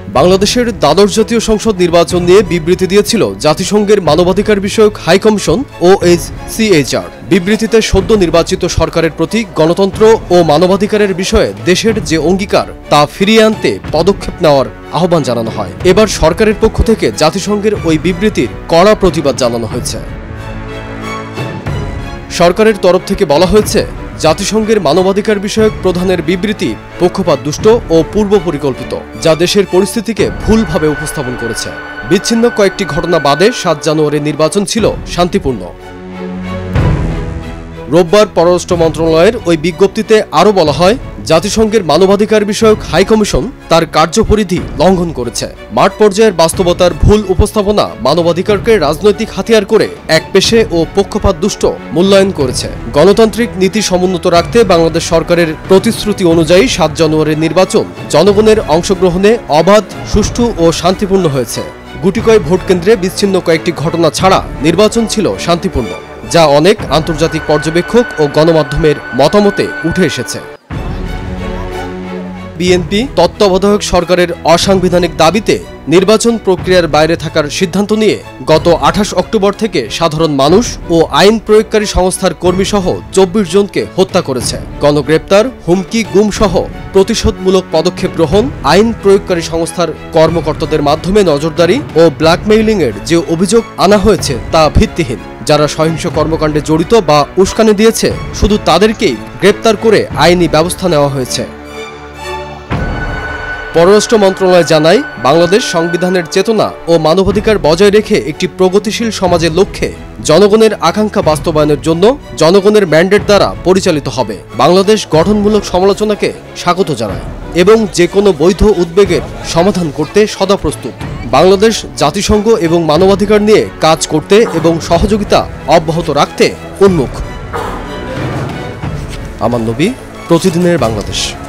বাংলাদেশের দ্বাদশ জাতীয় সংসদ নির্বাচন নিয়ে বিবৃতি দিয়েছিল জাতিসংঘের মানবাধিকার বিষয়ক হাই কমিশন OHCHR। বিবৃতিতে সদ্য নির্বাচিত সরকারের প্রতি গণতন্ত্র ও মানবাধিকারের বিষয়ে দেশের যে অঙ্গীকার তা ফিরিয়ে আনতে পদক্ষেপ নেওয়ার আহ্বান জানানো হয়। এবার সরকারের পক্ষ থেকে জাতিসংঘের ওই বিবৃতির কড়া প্রতিবাদ জানানো হয়েছে। সরকারের তরফ থেকে বলা হয়েছে, জাতিসংঘের মানবাধিকার বিষয়ক প্রধানের বিবৃতি পক্ষপাতদুষ্ট ও পূর্ব পরিকল্পিত, যা দেশের পরিস্থিতিকে ভুলভাবে উপস্থাপন করেছে। বিচ্ছিন্ন কয়েকটি ঘটনা বাদে 7 জানুয়ারির নির্বাচন ছিল শান্তিপূর্ণ। রোববার পররাষ্ট্র মন্ত্রণালয়ের ওই বিজ্ঞপ্তিতে আরও বলা হয়, জাতিসংঘের মানবাধিকার বিষয়ক হাই কমিশন তার কার্যপরিধি লঙ্ঘন করেছে। মাঠ পর্যায়ের বাস্তবতার ভুল উপস্থাপনা মানবাধিকারকে রাজনৈতিক হাতিয়ার করে একপেশে ও পক্ষপাতদুষ্ট মূল্যায়ন করেছে। গণতান্ত্রিক নীতি সমুন্নত রাখতে বাংলাদেশ সরকারের প্রতিশ্রুতি অনুযায়ী 7 জানুয়ারির নির্বাচন জনগণের অংশগ্রহণে অবাধ, সুষ্ঠু ও শান্তিপূর্ণ হয়েছে। গুটিকয় ভোটকেন্দ্রে বিচ্ছিন্ন কয়েকটি ঘটনা ছাড়া নির্বাচন ছিল শান্তিপূর্ণ, যা অনেক আন্তর্জাতিক পর্যবেক্ষক ও গণমাধ্যমের মতামতে উঠে এসেছে। বিএনপি তত্ত্বাবধায়ক সরকারের অসাংবিধানিক দাবিতে নির্বাচন প্রক্রিয়ার বাইরে থাকার সিদ্ধান্ত নিয়ে গত 28 অক্টোবর থেকে সাধারণ মানুষ ও আইন প্রয়োগকারী সংস্থার কর্মীসহ 24 জনকে হত্যা করেছে। গণগ্রেপ্তার, হুমকি, গুমসহ প্রতিশোধমূলক পদক্ষেপ গ্রহণ, আইন প্রয়োগকারী সংস্থার কর্মকর্তাদের মাধ্যমে নজরদারি ও ব্ল্যাকমেইলিংয়ের যে অভিযোগ আনা হয়েছে তা ভিত্তিহীন। যারা সহিংস কর্মকাণ্ডে জড়িত বা উস্কানি দিয়েছে, শুধু তাদেরকেই গ্রেপ্তার করে আইনি ব্যবস্থা নেওয়া হয়েছে। পররাষ্ট্র মন্ত্রণালয় জানায়, বাংলাদেশ সংবিধানের চেতনা ও মানবাধিকার বজায় রেখে একটি প্রগতিশীল সমাজের লক্ষ্যে জনগণের আকাঙ্ক্ষা বাস্তবায়নের জন্য জনগণের ম্যান্ডেট দ্বারা পরিচালিত হবে। বাংলাদেশ গঠনমূলক সমালোচনাকে স্বাগত জানায় এবং যে কোনো বৈধ উদ্বেগের সমাধান করতে সদা প্রস্তুত। বাংলাদেশ জাতিসংঘ এবং মানবাধিকার নিয়ে কাজ করতে এবং সহযোগিতা অব্যাহত রাখতে উন্মুখ। আমান নবী, প্রতিদিনের বাংলাদেশ।